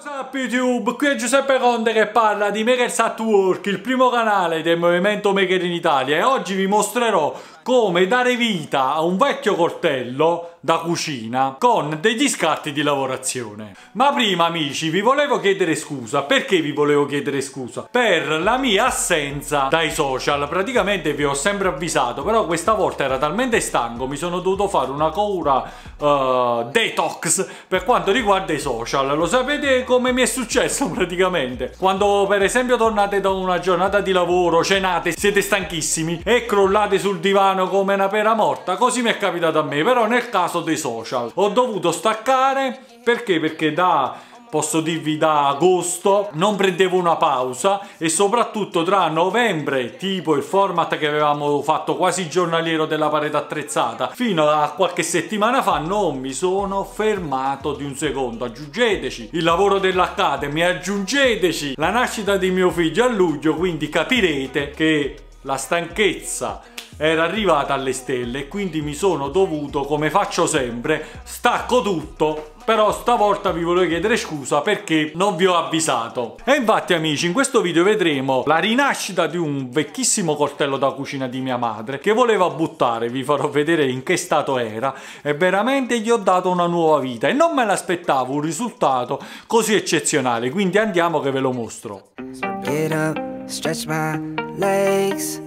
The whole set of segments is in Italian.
What's up YouTube? Qui è Giuseppe Conte che parla di Makers at Work, il primo canale del movimento Maker in Italia, e oggi vi mostrerò come dare vita a un vecchio coltello da cucina con degli scarti di lavorazione. Ma prima, amici, vi volevo chiedere scusa. Perché vi volevo chiedere scusa? Per la mia assenza dai social. Praticamente vi ho sempre avvisato, però questa volta era talmente stanco, mi sono dovuto fare una cura detox per quanto riguarda i social. Lo sapete come mi è successo praticamente? Quando per esempio tornate da una giornata di lavoro, cenate, siete stanchissimi e crollate sul divano come una pera morta, così mi è capitato a me. Però nel caso dei social ho dovuto staccare perché posso dirvi da agosto non prendevo una pausa, e soprattutto tra novembre, tipo il format che avevamo fatto quasi giornaliero della parete attrezzata, fino a qualche settimana fa, non mi sono fermato di un secondo. Aggiungeteci il lavoro dell'Academy, aggiungeteci la nascita di mio figlio a luglio, quindi capirete che la stanchezza era arrivata alle stelle e quindi mi sono dovuto, come faccio sempre, stacco tutto. Però stavolta vi volevo chiedere scusa perché non vi ho avvisato. E infatti, amici, in questo video vedremo la rinascita di un vecchissimo coltello da cucina di mia madre che voleva buttare. Vi farò vedere in che stato era e veramente gli ho dato una nuova vita e non me l'aspettavo un risultato così eccezionale, quindi andiamo che ve lo mostro. Get up, stretch my legs.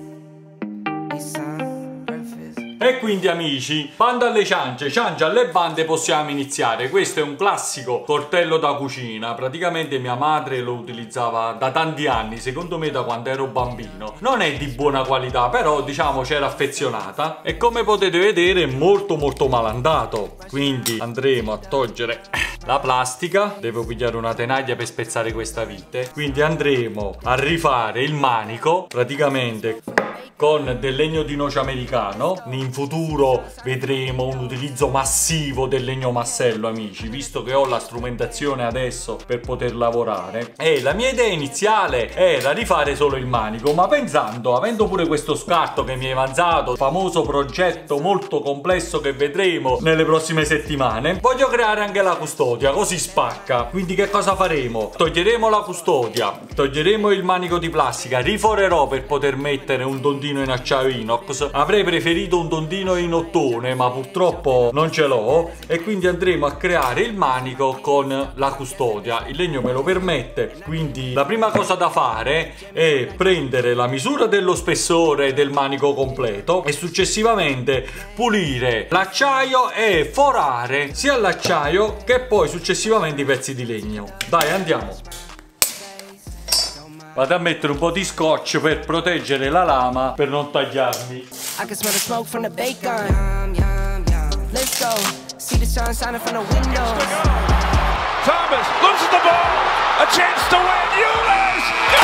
E quindi, amici, bando alle ciance, ciance alle bande, possiamo iniziare. Questo è un classico coltello da cucina. Praticamente mia madre lo utilizzava da tanti anni, secondo me da quando ero bambino. Non è di buona qualità, però diciamo c'era affezionata. E come potete vedere è molto malandato. Quindi andremo a togliere la plastica. Devo pigliare una tenaglia per spezzare questa vite. Quindi andremo a rifare il manico, praticamente con del legno di noce americano. In futuro vedremo un utilizzo massivo del legno massello, amici, visto che ho la strumentazione adesso per poter lavorare. E la mia idea iniziale era rifare solo il manico, ma pensando, avendo pure questo scarto che mi è avanzato, famoso progetto molto complesso che vedremo nelle prossime settimane, voglio creare anche la custodia, così spacca. Quindi che cosa faremo? Toglieremo la custodia, toglieremo il manico di plastica, riforerò per poter mettere un dondino in acciaio inox. Avrei preferito un dondino in ottone, ma purtroppo non ce l'ho, e quindi andremo a creare il manico con la custodia. Il legno me lo permette, quindi la prima cosa da fare è prendere la misura dello spessore del manico completo e successivamente pulire l'acciaio e forare sia l'acciaio che poi successivamente i pezzi di legno. Dai, andiamo. Vado a mettere un po' di scotch per proteggere la lama, per non tagliarmi. I can smell the smoke from the bacon. Let's go. See the sun shining from the window. Thomas loses the ball. A chance to win. Euless.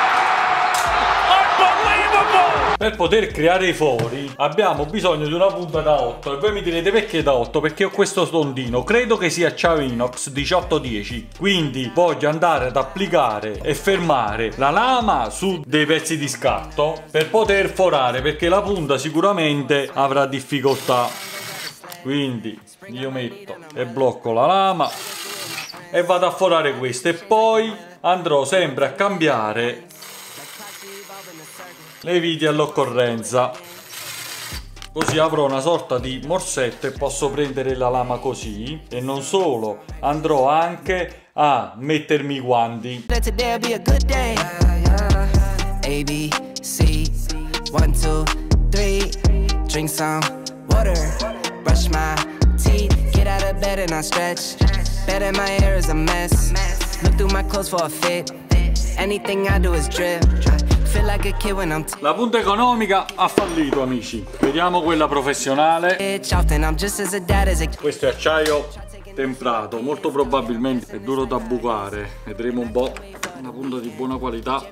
Unbelievable. Per poter creare i fori abbiamo bisogno di una punta da 8. E voi mi direte perché da 8? Perché ho questo dondino, credo che sia acciaio inox 1810. Quindi voglio andare ad applicare e fermare la lama su dei pezzi di scarto per poter forare, perché la punta sicuramente avrà difficoltà. Quindi io metto e blocco la lama e vado a forare questo, e poi andrò sempre a cambiare le viti all'occorrenza, così avrò una sorta di morsetto e posso prendere la lama così. E non solo, andrò anche a mettermi i guanti. Today be a good day. A, B, C, 1, 2, 3. Drink some water. Brush my teeth. Get out of bed and I stretch. Bed in my hair is a mess. Look through my clothes for a fit. Anything I do is drip. Feel like a kid when I'm La punta economica ha fallito, amici. Vediamo quella professionale. Questo è acciaio temprato, molto probabilmente è duro da bucare. Vedremo un po'. Una punta di buona qualità.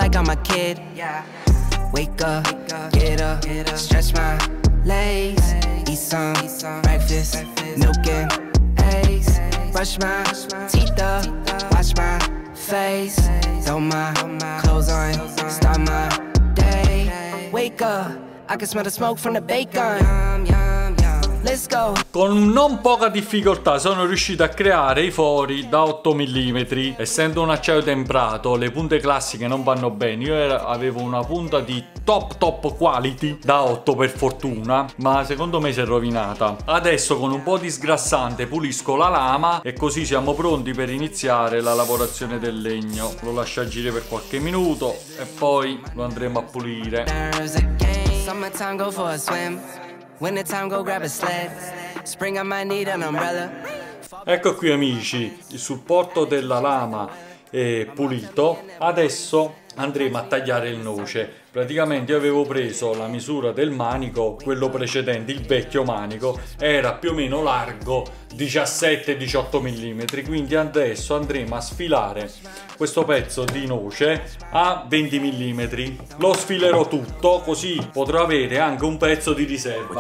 Wake up, get up, stretch my legs, eat some breakfast, milk and eggs, brush my teeth up, wash my face, throw my clothes on, start my day. Wake up, I can smell the smoke from the bacon. let's go. Con non poca difficoltà sono riuscito a creare i fori da 8 mm. Essendo un acciaio temprato, le punte classiche non vanno bene. Io avevo una punta di top quality da 8 per fortuna, ma secondo me si è rovinata. Adesso con un po' di sgrassante pulisco la lama e così siamo pronti per iniziare la lavorazione del legno. Lo lascio agire per qualche minuto e poi lo andremo a pulire. Summertime, go for a swim. Wintertime, go grab a sled. Spring, I might need an umbrella. Ecco qui amici, il supporto della lama è pulito. Adesso andremo a tagliare il noce. Praticamente io avevo preso la misura del manico, quello precedente, il vecchio manico, era più o meno largo 17-18 mm, quindi adesso andremo a sfilare questo pezzo di noce a 20 mm. Lo sfilerò tutto, così potrò avere anche un pezzo di riserva.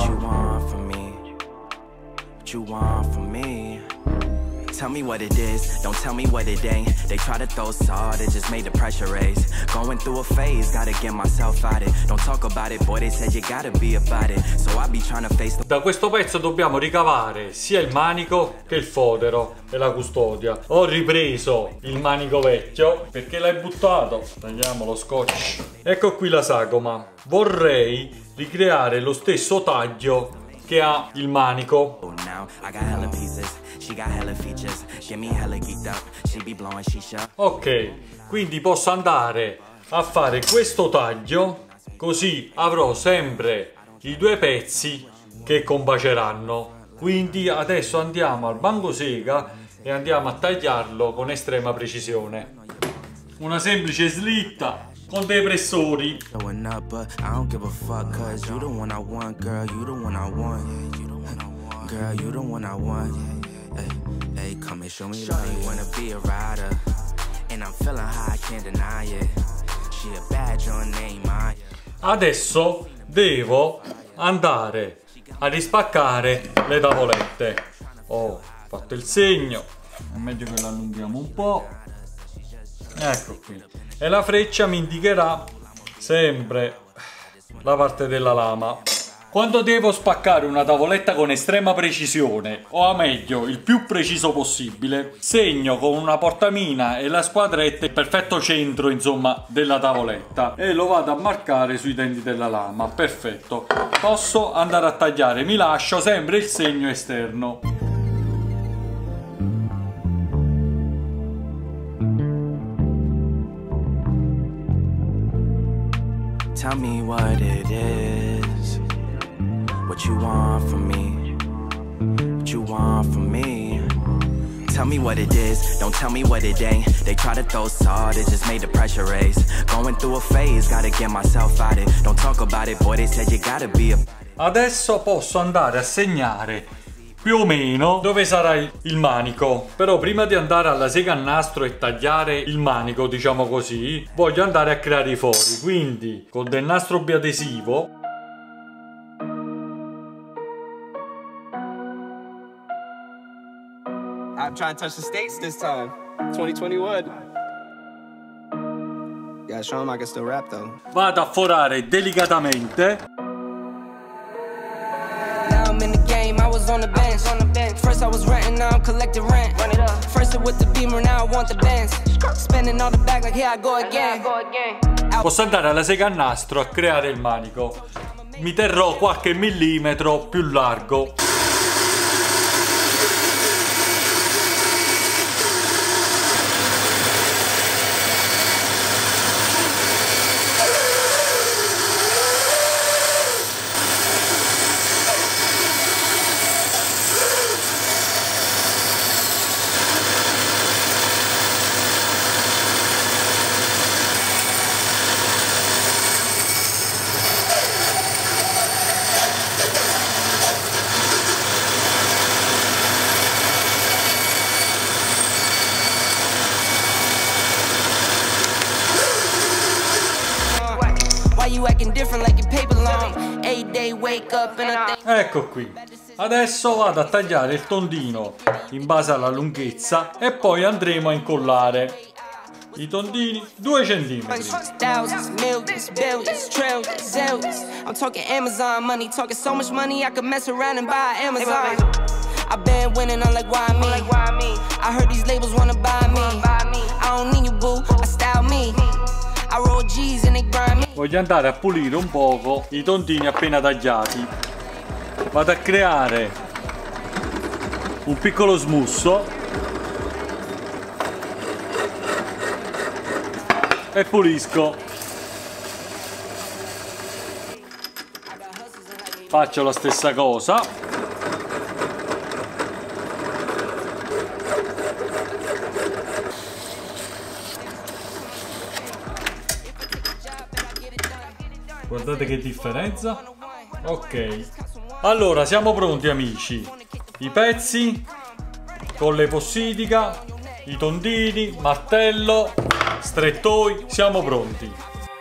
Tell me what it is, don't tell me what it ain't. They try to throw salt, it just made the pressure raise. Going through a phase, gotta get myself out it. Don't talk about it, boy, they said you gotta be about it. So I be trying to face the... Da questo pezzo dobbiamo ricavare sia il manico che il fodero e la custodia. Ho ripreso il manico vecchio perché l'hai buttato. Tagliamo lo scotch. Ecco qui la sagoma. Vorrei ricreare lo stesso taglio che ha il manico. Ok, quindi posso andare a fare questo taglio, così avrò sempre i due pezzi che combaceranno. Quindi adesso andiamo al banco sega e andiamo a tagliarlo con estrema precisione. Una semplice slitta con dei pressori. Adesso devo andare a rispaccare le tavolette. Ho fatto il segno, è meglio che lo allunghiamo un po'. Ecco qui. E la freccia mi indicherà sempre la parte della lama. Quando devo spaccare una tavoletta con estrema precisione, o a meglio il più preciso possibile, segno con una portamina e la squadretta il perfetto centro, insomma, della tavoletta e lo vado a marcare sui denti della lama. Perfetto. Posso andare a tagliare, mi lascio sempre il segno esterno. Tell me what it is, what you want from me, what you want from me. Tell me what it is, don't tell me what it ain't. They try to throw salt, it just made the pressure raise. Going through a phase, gotta get myself out it. Don't talk about it, boy, they said you gotta be a... Adesso posso andare a segnare più o meno dove sarà il manico. Però prima di andare alla sega a nastro e tagliare il manico, diciamo così, voglio andare a creare i fori. Quindi con del nastro biadesivo I'm trying to touch the States this time. 2021. Yeah, show him I can still rap though. vado a forare delicatamente. I was on the bench. First I was renting, now I'm collecting rent. First with the Beamer, now I want the Benz. Spending all the bag like here I go again. Posso andare alla sega a nastro a creare il manico. Mi terrò qualche millimetro più largo. Ecco qui. Adesso vado a tagliare il tondino in base alla lunghezza e poi andremo a incollare. I tondini 2 centimetri. Thousands, millions, billions, trillions, zillions. I'm talking Amazon money, talking so much money I could mess around and buy Amazon. I've been winning, I'm like, why me? I heard these labels wanna buy me. I don't need you, boo, I style me. I roll G's and they grind me. Voglio andare a pulire un poco i tondini appena tagliati. Vado a creare un piccolo smusso e pulisco. Faccio la stessa cosa. Guardate che differenza. Ok. Allora, siamo pronti amici. I pezzi con l'epossidica, i tondini, martello, strettoi, siamo pronti.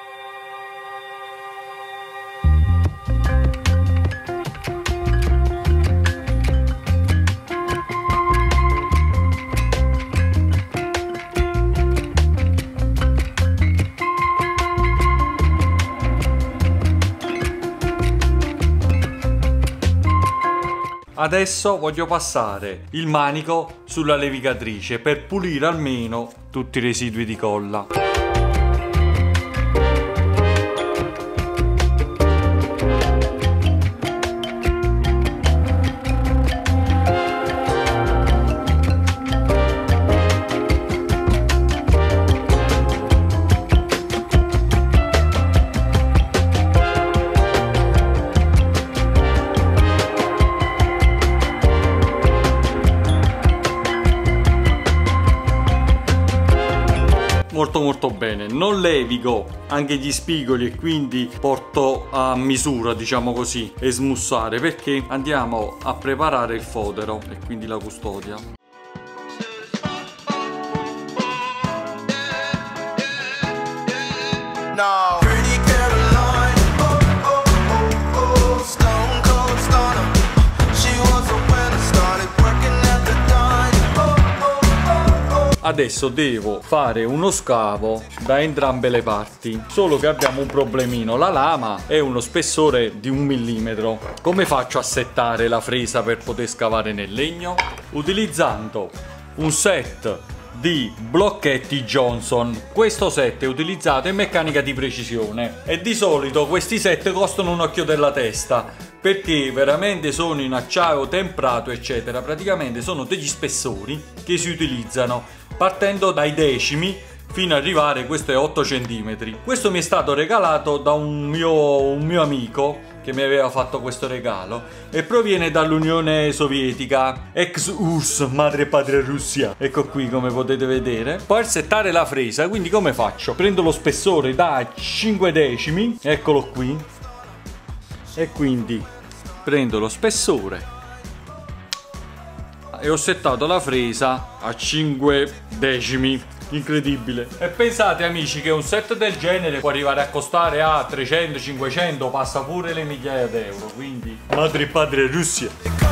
Adesso voglio passare il manico sulla levigatrice per pulire almeno tutti i residui di colla. Molto bene, non levigo anche gli spigoli e quindi porto a misura, diciamo così, e smussare, perché andiamo a preparare il fodero e quindi la custodia. No. Adesso devo fare uno scavo da entrambe le parti, solo che abbiamo un problemino: la lama è uno spessore di 1 millimetro. Come faccio a settare la fresa per poter scavare nel legno? Utilizzando un set di blocchetti Johnson. Questo set è utilizzato in meccanica di precisione e di solito questi set costano un occhio della testa, perché veramente sono in acciaio temprato eccetera. Praticamente sono degli spessori che si utilizzano partendo dai decimi fino ad arrivare, questo è 8 cm. Questo mi è stato regalato da un mio amico che mi aveva fatto questo regalo e proviene dall'Unione Sovietica, ex URSS, madre e padre Russia. Ecco qui, come potete vedere. Per settare la fresa, quindi come faccio? Prendo lo spessore da 5 decimi, eccolo qui, e quindi prendo lo spessore e ho settato la fresa a 5 decimi. Incredibile. E pensate amici che un set del genere può arrivare a costare a 300, 500, passa pure le migliaia d'euro, quindi madre e padre Russia.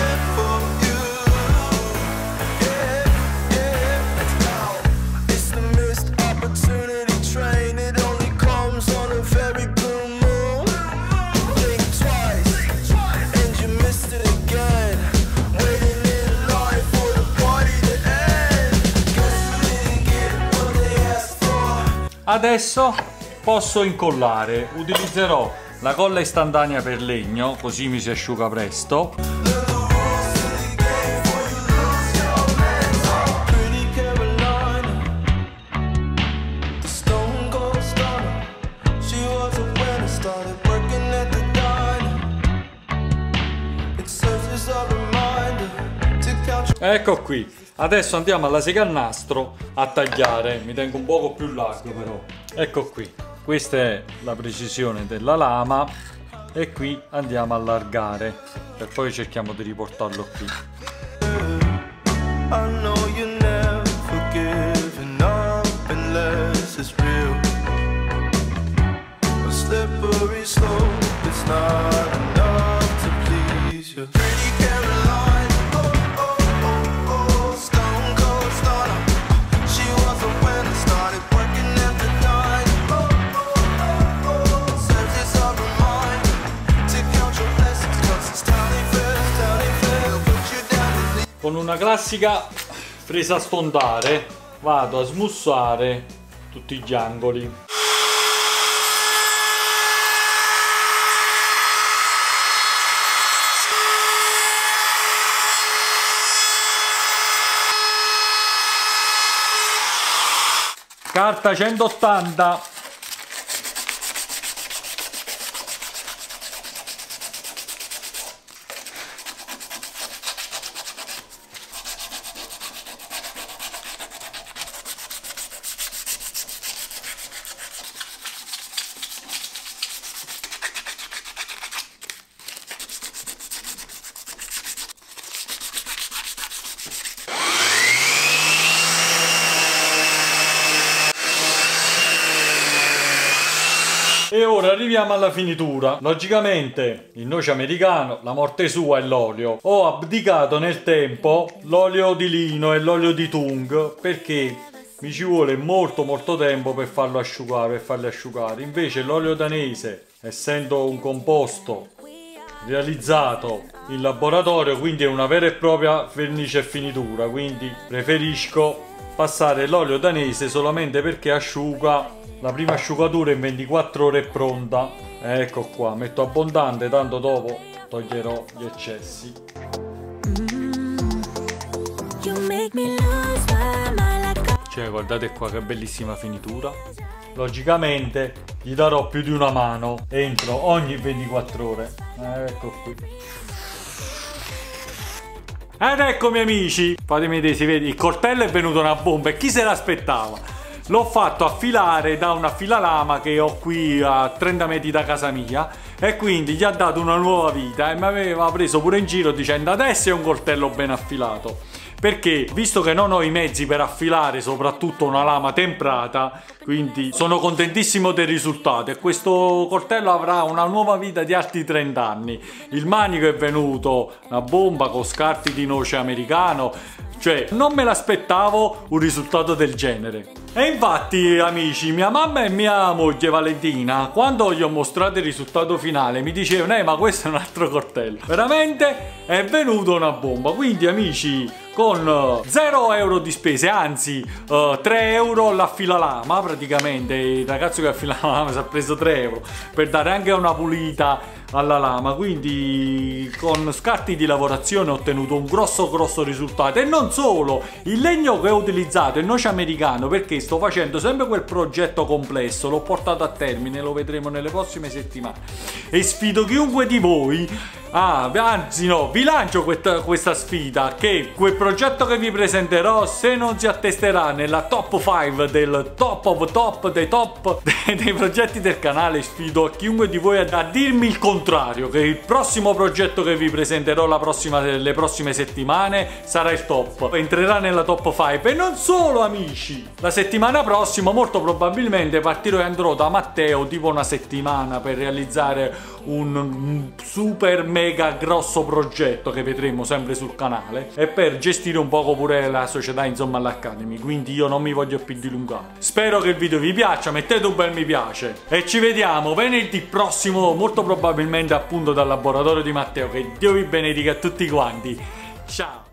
Adesso posso incollare, utilizzerò la colla istantanea per legno, così mi si asciuga presto. Ecco qui. Adesso andiamo alla segannastro a tagliare, mi tengo un poco più largo però. Ecco qui, questa è la precisione della lama e qui andiamo a allargare e poi cerchiamo di riportarlo qui. con una classica presa a sfondare vado a smussare tutti gli angoli. Carta 180. E ora arriviamo alla finitura. Logicamente il noce americano, la morte sua è l'olio. Ho abdicato nel tempo l'olio di lino e l'olio di tung perché mi ci vuole molto tempo per farlo asciugare, per farli asciugare. Invece l'olio danese, essendo un composto realizzato in laboratorio, quindi è una vera e propria vernice e finitura, quindi preferisco passare l'olio danese solamente perché asciuga. La prima asciugatura in 24 ore è pronta. Ecco qua, metto abbondante, tanto dopo toglierò gli eccessi. Cioè, guardate qua che bellissima finitura. Logicamente gli darò più di una mano entro ogni 24 ore. Ecco qui. Ed eccomi amici, fatemi vedere, si vede, il coltello è venuto una bomba e chi se l'aspettava? L'ho fatto affilare da una filalama che ho qui a 30 metri da casa mia e quindi gli ha dato una nuova vita e mi aveva preso pure in giro dicendo adesso è un coltello ben affilato. Perché visto che non ho i mezzi per affilare soprattutto una lama temprata, quindi sono contentissimo del risultato e questo coltello avrà una nuova vita di altri 30 anni. Il manico è venuto una bomba con scarti di noce americano, cioè non me l'aspettavo un risultato del genere. E infatti amici, mia mamma e mia moglie Valentina, quando gli ho mostrato il risultato finale mi dicevano ma questo è un altro coltello. Veramente è venuto una bomba. Quindi amici, con 0 euro di spese, anzi 3 euro l'affilalama, praticamente il ragazzo che affila la lama si è preso 3 euro per dare anche una pulita alla lama, quindi con scarti di lavorazione ho ottenuto un grosso risultato. E non solo, il legno che ho utilizzato è noce americano perché sto facendo sempre quel progetto complesso, l'ho portato a termine, lo vedremo nelle prossime settimane e sfido chiunque di voi vi lancio questa sfida, che quel progetto che vi presenterò, se non si attesterà nella top 5 del top of top dei top dei progetti del canale, sfido chiunque di voi a dirmi il contrario, che il prossimo progetto che vi presenterò le prossime settimane sarà il top, entrerà nella top 5. E non solo amici, la settimana prossima molto probabilmente partirò e andrò da Matteo tipo una settimana per realizzare un super mega grosso progetto che vedremo sempre sul canale e per gestire un poco pure la società, insomma, l'Academy, quindi io non mi voglio più dilungare. Spero che il video vi piaccia, mettete un bel mi piace e ci vediamo venerdì prossimo, molto probabilmente appunto dal laboratorio di Matteo. Che Dio vi benedica a tutti quanti, ciao.